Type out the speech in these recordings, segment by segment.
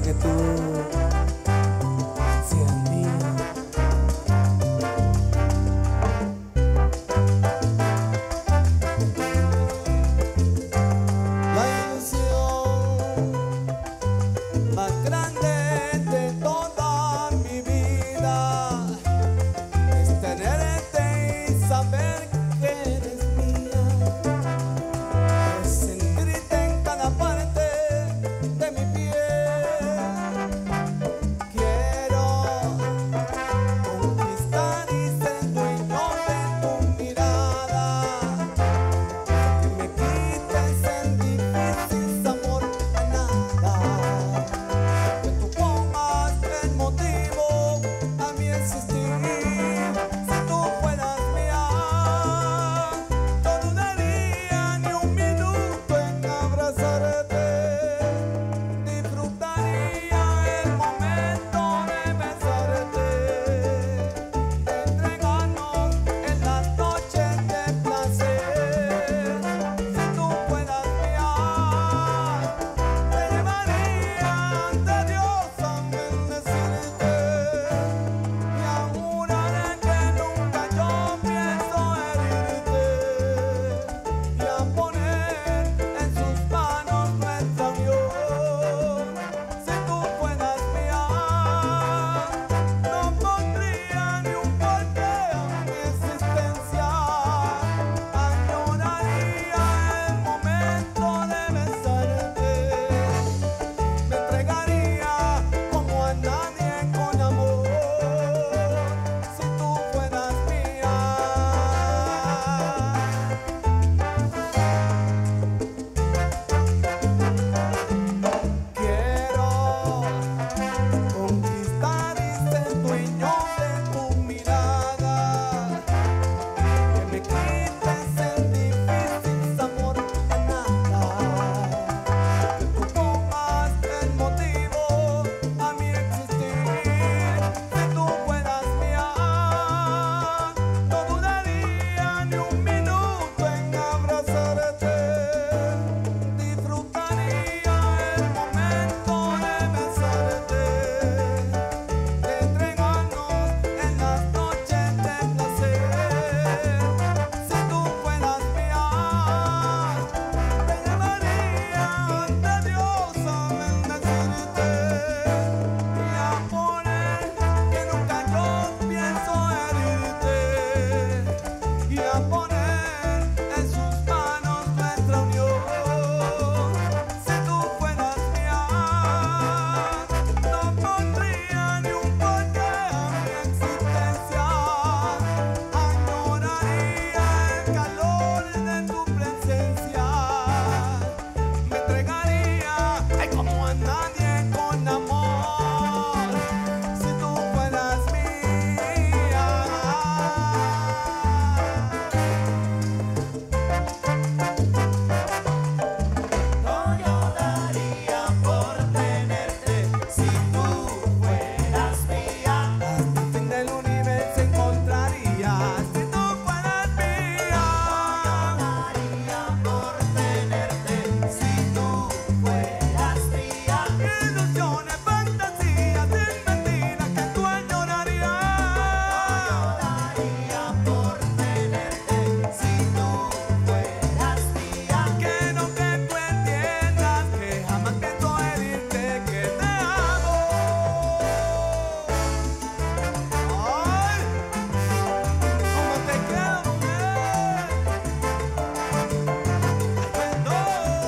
que tú seas mía. La ilusión más grande de toda mi vida es tenerte y saber que eres mía, es sentirte en cada parte de mi piel. Quiero conquistar y ser dueño de tu mirada, que me quites el difícil sabor a nada, que tú pongas el motivo a mi existir. Si tú fueras mía, no dudaría ni un minuto en abrazarte, disfrutaría el momento de besarte, de entregarnos en las noches de placer. Si tú fueras mía, te llevaría ante Dios a bendecirte y a jurar que nunca yo pienso herirte y a poner en sus manos nuestra unión. Si tú fueras mía, no pondría ni un porqué a mi existencia, añoraría el momento de besarte, me entregaría como a nadie con amor. Si tú fueras mía, quiero conquistar y ser dueño de tu mirada, que me quites el difícil sabor a nada, que tú pongas el motivo a mi existir. Si tú fueras mía, no dudaría ni un minuto en abrazarte, disfrutaría el momento de besarte, de entregarnos en las noches de placer. Si tú fueras mía, te llevaría ante Dios a bendecirte y a poner que nunca yo pienso herirte y a poner en sus manos nuestra unión. Si tú fueras mía, no pondría ni un porqué a mi existencia, añoraría el calor de tu presencia, me entregaría ay, como a nadie con amor. Si tú fueras mía, no yo daría por tenerte. Si tú fueras mía, hasta el fin del universo encontraría. Si tú fueras mía, no yo daría por tenerte. Si tú fueras mía, ilusiones, fantasías, sin mentiras que tú añorarías. No yo daría por tenerte. Si tú fueras mía, quiero que tú entiendas que jamás pienso herirte, que te amo. Ay, cómo te quiero, mujer. Perdón.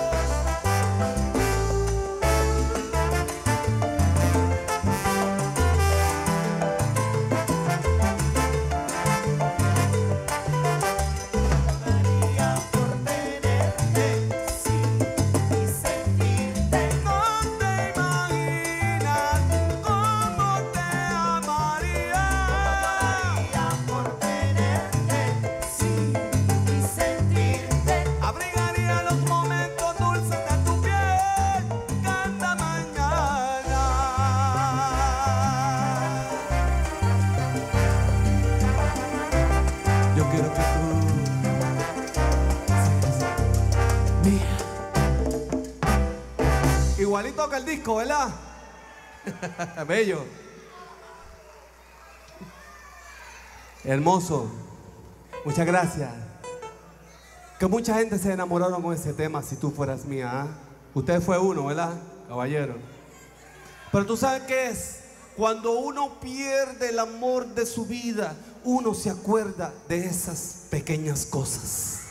Daría por tenerte, sí, y sentirte. No te imaginas cómo te amaría. Daría por tenerte, sí, y sentirte. Abrigaría los momentos dulces de tu piel cada mañana. Yo quiero que tú seas mía. Igualito que el disco, ¿verdad? Bello. Hermoso. Muchas gracias. Que mucha gente se enamoraron con ese tema, Si tú fueras mía. ¿Ah? Usted fue uno, ¿verdad, caballero? Pero tú sabes qué es. Cuando uno pierde el amor de su vida, uno se acuerda de esas pequeñas cosas.